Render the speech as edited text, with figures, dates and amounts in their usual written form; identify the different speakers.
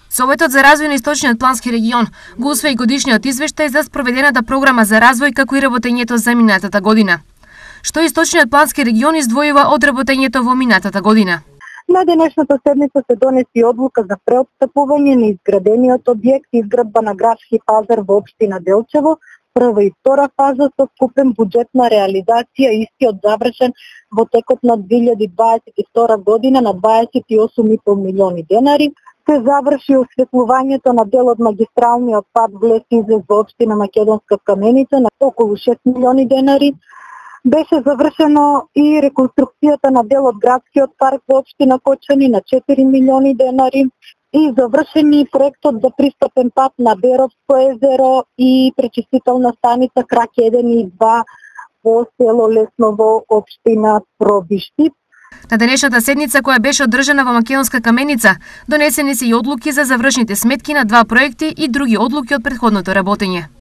Speaker 1: Советот за развој на Источниот плански регион го усвои годишниот извештај за спроведената програма за развој како и работењето за минатата година. Што Источниот плански регион издвојува од работењето во минатата година?
Speaker 2: На денешната седница се донеси одлука за преотстапување на изградениот објект изградба на градски пазар во општина Делчево, прва и втора фаза со вкупен буџет на реализација, истиот завршен во текот на 2022 година на 28,5 милиони денари. Се заврши осветлувањето на дел од магистралниот пат влез-излез во општина Македонска Каменица на околу 6 милиони денари. Беше завршено и реконструкцијата на дел од градскиот парк во општина Кочани на 4 милиони денари и завршени проектот за пристапен пат на Беровско езеро и пречистителна станица крак 1 и 2 во село Лесново, општина Пробишти.
Speaker 1: На денешната седница која беше одржана во Македонска Каменица, донесени се и одлуки за завршните сметки на 2 проекти и други одлуки од претходното работење.